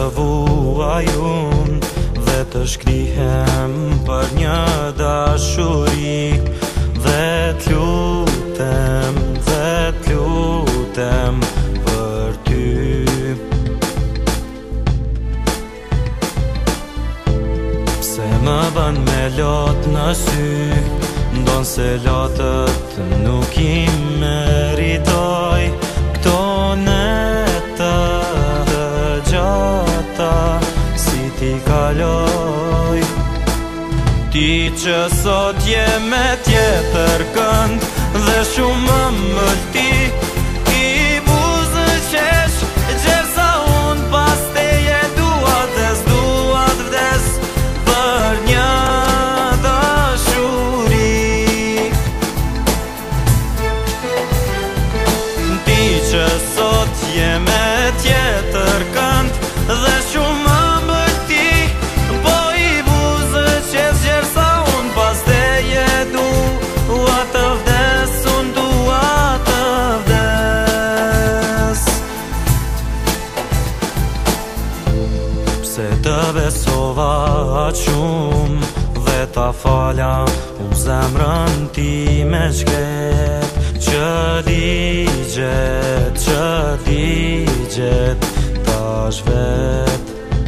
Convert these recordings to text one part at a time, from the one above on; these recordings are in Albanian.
vua jun dhe të shkrihem për një dashuri dhe t'lutem për ty. Pse më bën me lot në sy, ndon se lotët nuk I meritoj këto neta të gjata si ti kaloj. Ti që sot je me tjetër kënd dhe shumë më mëlti, I buzë qesh gjersa unë pas teje dua vdes për një dashuri. Ti që sot je me tjetër kënd dhe shumë më mëlti, po I buzë qesh gjersa unë pas teje dua të vdes, unë dua të vdes. Pse të besova shumë dhe ta fala unë zemrën ti me shkret, që digjet tash vet.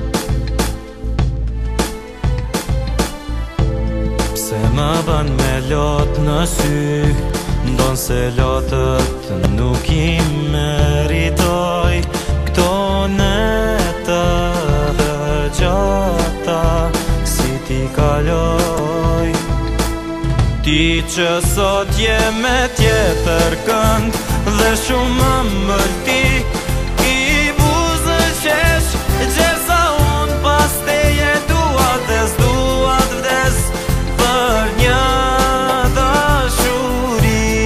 Pse më bën me lot në sy, ndon se lotët nuk I meritoj këto neta të gjata si ti kaloj. Ti që sot je me tjetër kënd dhe shumë më mëlti, I buzë qesh gjersa unë pas teje dua vdes për një dashuri.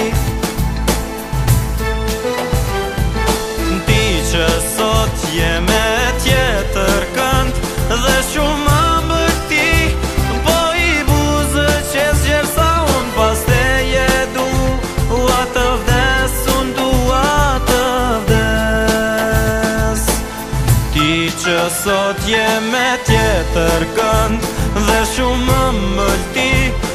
Ti që sot je me tjetër kënd dhe shumë më mëlti, po I buzë qesh gjersa unë pas teje dua të vdes, unë dua të vdes. Ti që sot je me tjetër kënd dhe shumë më mëlti,